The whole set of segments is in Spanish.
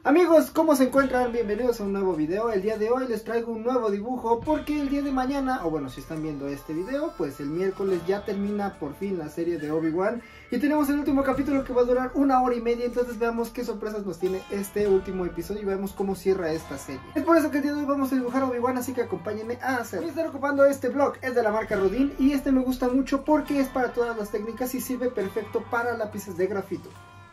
Amigos, ¿cómo se encuentran? Bienvenidos a un nuevo video. El día de hoy les traigo un nuevo dibujo porque el día de mañana, o bueno, si están viendo este video, pues el miércoles ya termina por fin la serie de Obi-Wan y tenemos el último capítulo que va a durar 1 hora y media. Entonces veamos qué sorpresas nos tiene este último episodio y veamos cómo cierra esta serie. Es por eso que el día de hoy vamos a dibujar a Obi-Wan, así que acompáñenme a hacerlo. Voy a estar ocupando este blog, es de la marca Rodin y este me gusta mucho porque es para todas las técnicas y sirve perfecto para lápices de grafito.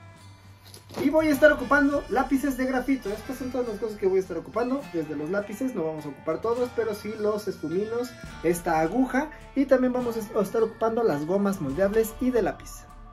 Y voy a estar ocupando lápices de grafito. Estas son todas las cosas que voy a estar ocupando. Desde los lápices, no vamos a ocupar todos, pero sí los esfuminos, esta aguja. Y también vamos a estar ocupando las gomas moldeables y de lápiz.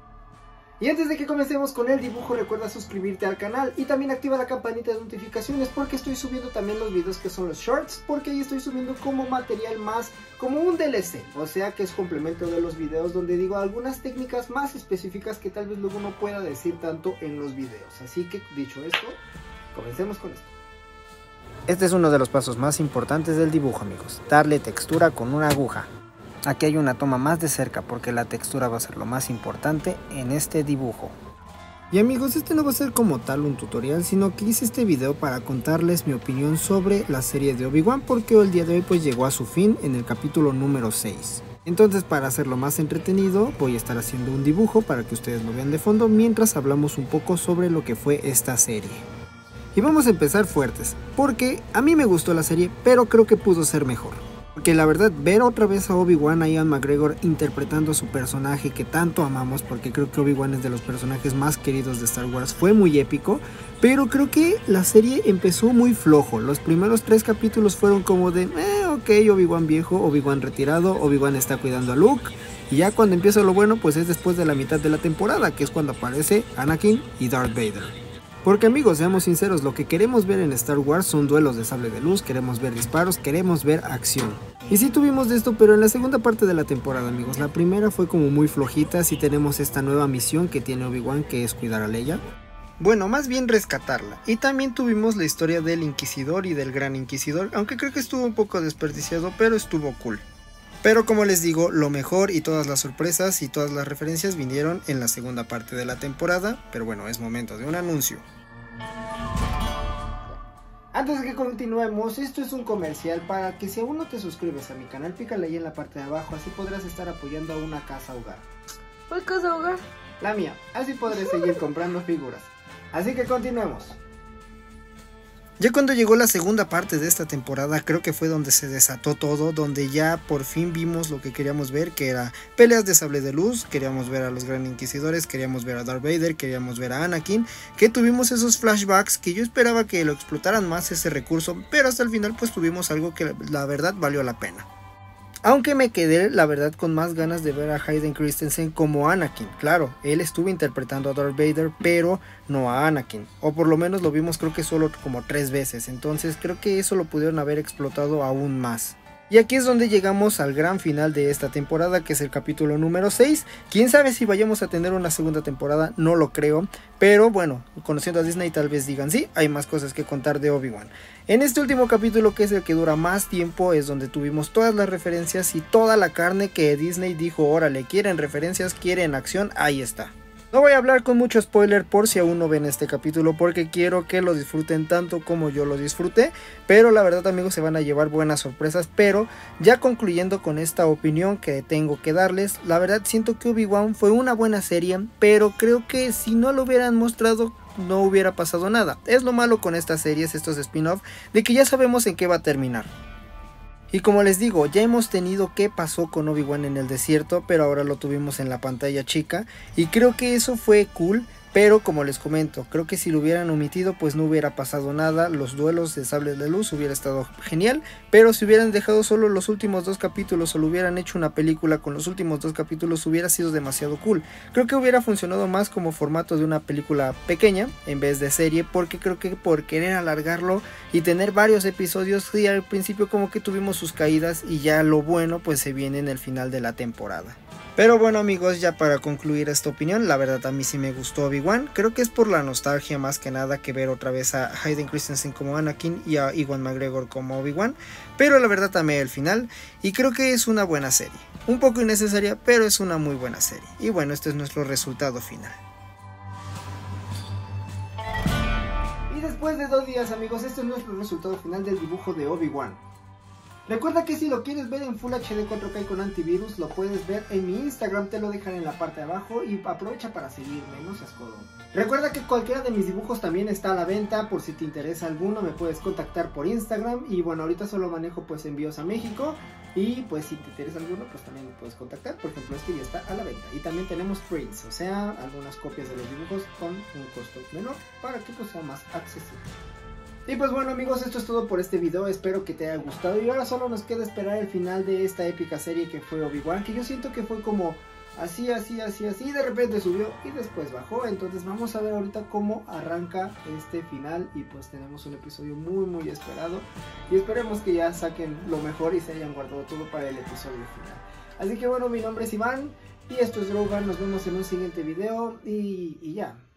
Y antes de que comencemos con el dibujo, recuerda suscribirte al canal y también activa la campanita de notificaciones porque estoy subiendo también los videos que son los shorts, porque ahí estoy subiendo como material más, como un DLC, o sea que es complemento de los videos donde digo algunas técnicas más específicas que tal vez luego no pueda decir tanto en los videos. Así que dicho esto, comencemos con esto. Este es uno de los pasos más importantes del dibujo, amigos, darle textura con una aguja. Aquí hay una toma más de cerca porque la textura va a ser lo más importante en este dibujo. Y amigos, este no va a ser como tal un tutorial, sino que hice este video para contarles mi opinión sobre la serie de Obi-Wan, porque el día de hoy pues llegó a su fin en el capítulo número 6. Entonces, para hacerlo más entretenido, voy a estar haciendo un dibujo para que ustedes lo vean de fondo mientras hablamos un poco sobre lo que fue esta serie. Y vamos a empezar fuertes, porque a mí me gustó la serie, pero creo que pudo ser mejor. Porque la verdad, ver otra vez a Obi-Wan, a Ian McGregor interpretando a su personaje que tanto amamos, porque creo que Obi-Wan es de los personajes más queridos de Star Wars, fue muy épico. Pero creo que la serie empezó muy flojo. Los primeros 3 capítulos fueron como de, ok, Obi-Wan viejo, Obi-Wan retirado, Obi-Wan está cuidando a Luke. Y ya cuando empieza lo bueno, pues es después de la mitad de la temporada, que es cuando aparece Anakin y Darth Vader. Porque amigos, seamos sinceros, lo que queremos ver en Star Wars son duelos de sable de luz, queremos ver disparos, queremos ver acción. Y sí tuvimos de esto, pero en la segunda parte de la temporada, amigos, la primera fue como muy flojita. Sí tenemos esta nueva misión que tiene Obi-Wan, que es cuidar a Leia. Bueno, más bien rescatarla. Y también tuvimos la historia del Inquisidor y del Gran Inquisidor, aunque creo que estuvo un poco desperdiciado, pero estuvo cool. Pero como les digo, lo mejor y todas las sorpresas y todas las referencias vinieron en la segunda parte de la temporada. Pero bueno, es momento de un anuncio. Antes de que continuemos, esto es un comercial para que si aún no te suscribes a mi canal, pícale ahí en la parte de abajo, así podrás estar apoyando a una casa hogar. ¿Cuál casa hogar? La mía, así podré seguir comprando figuras. Así que continuemos. Ya cuando llegó la segunda parte de esta temporada, creo que fue donde se desató todo, donde ya por fin vimos lo que queríamos ver, que era peleas de sable de luz, queríamos ver a los Gran Inquisidores, queríamos ver a Darth Vader, queríamos ver a Anakin, que tuvimos esos flashbacks que yo esperaba que lo explotaran más ese recurso, pero hasta el final pues tuvimos algo que la verdad valió la pena. Aunque me quedé, la verdad, con más ganas de ver a Hayden Christensen como Anakin. Claro, él estuvo interpretando a Darth Vader, pero no a Anakin. O por lo menos lo vimos creo que solo como 3 veces. Entonces creo que eso lo pudieron haber explotado aún más. Y aquí es donde llegamos al gran final de esta temporada, que es el capítulo número 6. Quién sabe si vayamos a tener una segunda temporada, no lo creo. Pero bueno, conociendo a Disney tal vez digan sí, hay más cosas que contar de Obi-Wan. En este último capítulo, que es el que dura más tiempo, es donde tuvimos todas las referencias y toda la carne que Disney dijo, órale, quieren referencias, quieren acción, ahí está. No voy a hablar con mucho spoiler por si aún no ven este capítulo, porque quiero que lo disfruten tanto como yo lo disfruté, pero la verdad, amigos, se van a llevar buenas sorpresas. Pero ya concluyendo con esta opinión que tengo que darles, la verdad siento que Obi-Wan fue una buena serie, pero creo que si no lo hubieran mostrado no hubiera pasado nada. Es lo malo con estas series, estos spin-off, de que ya sabemos en qué va a terminar. Y como les digo, ya hemos tenido qué pasó con Obi-Wan en el desierto, pero ahora lo tuvimos en la pantalla chica. Y creo que eso fue cool, pero como les comento, creo que si lo hubieran omitido pues no hubiera pasado nada. Los duelos de sables de luz hubiera estado genial, pero si hubieran dejado solo los últimos 2 capítulos o lo hubieran hecho una película con los últimos 2 capítulos hubiera sido demasiado cool. Creo que hubiera funcionado más como formato de una película pequeña en vez de serie, porque creo que por querer alargarlo y tener varios episodios, sí, al principio como que tuvimos sus caídas y ya lo bueno pues se viene en el final de la temporada. Pero bueno, amigos, ya para concluir esta opinión, la verdad a mí sí me gustó Obi-Wan. Creo que es por la nostalgia más que nada que ver otra vez a Hayden Christensen como Anakin y a Ewan McGregor como Obi-Wan. Pero la verdad amé el final y creo que es una buena serie. Un poco innecesaria, pero es una muy buena serie. Y bueno, este es nuestro resultado final. después de 2 días, amigos, este es nuestro resultado final del dibujo de Obi-Wan. Recuerda que si lo quieres ver en Full HD 4K con antivirus, lo puedes ver en mi Instagram, te lo dejaré en la parte de abajo y aprovecha para seguirme, no seas codo. Recuerda que cualquiera de mis dibujos también está a la venta, por si te interesa alguno me puedes contactar por Instagram y bueno, ahorita solo manejo pues envíos a México y pues si te interesa alguno pues también me puedes contactar, por ejemplo este ya está a la venta y también tenemos prints, o sea, algunas copias de los dibujos con un costo menor para que pues sea más accesible. Y pues bueno amigos, esto es todo por este video, espero que te haya gustado y ahora solo nos queda esperar el final de esta épica serie que fue Obi-Wan, que yo siento que fue como así, y de repente subió y después bajó, entonces vamos a ver ahorita cómo arranca este final y pues tenemos un episodio muy esperado y esperemos que ya saquen lo mejor y se hayan guardado todo para el episodio final. Así que bueno, mi nombre es Iván y esto es Rogan, nos vemos en un siguiente video y ya.